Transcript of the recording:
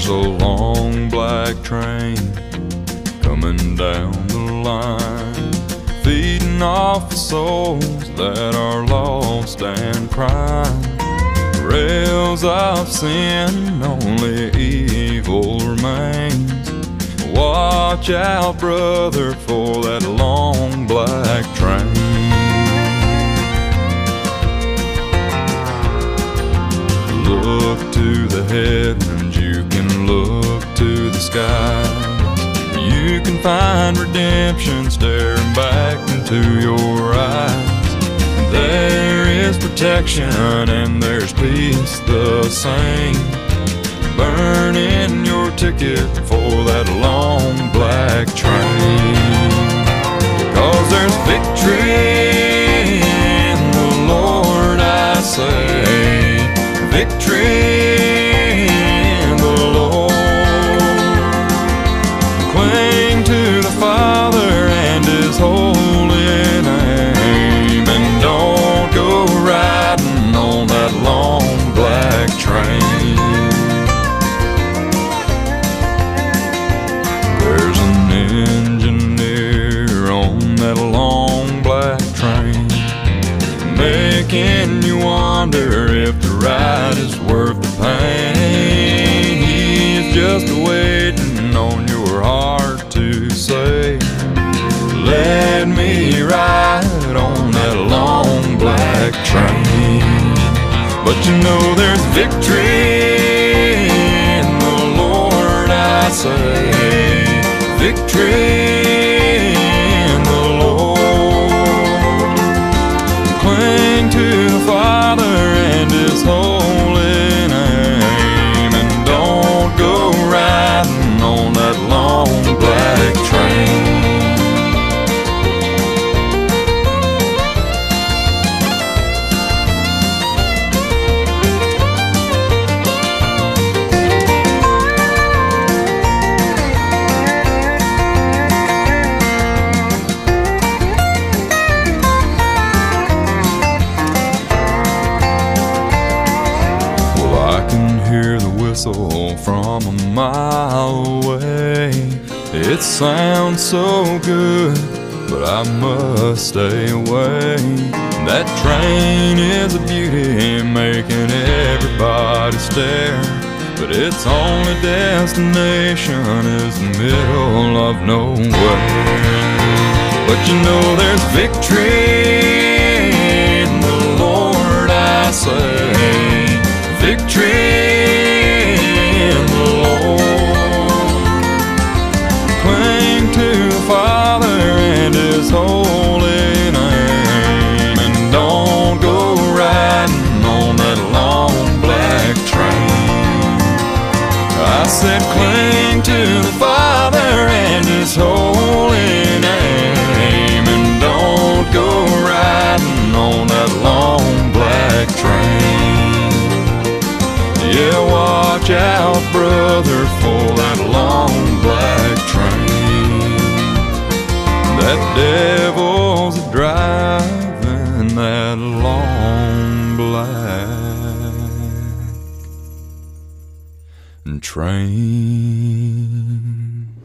a long black train coming down the line, feeding off the souls that are lost and crying. Rails of sin, only evil remains. Watch out, brother, for that long black train. Look to the heavens, you can look to the skies. You can find redemption staring back into your eyes. There is protection and there's peace the same. Burn in your ticket for that long black train. 'Cause there's victory in the Lord, I say. Victory in the Lord. Cling to the Father and His holy name, and don't go riding on that long black train. There's an engineer on that long black train, making you wonder if the ride is worth the pain. He's just waiting on your heart to say, let me ride on that long black train. But you know there's victory in the Lord, I say. Victory in the Lord. Cling to the Father and His holy name, and don't go riding on that long black train. Hear the whistle from a mile away. It sounds so good, but I must stay away. That train is a beauty, making everybody stare, but its only destination is the middle of nowhere. But you know there's victory in the Lord, I say. Victory in the Lord. Cling to the Father and His holy name, and don't go riding on that long black train. I said cling to the Father and His holy name, and don't go riding on that long black train. Yeah, watch out, brother, for that long black train. That devil's driving that long black train.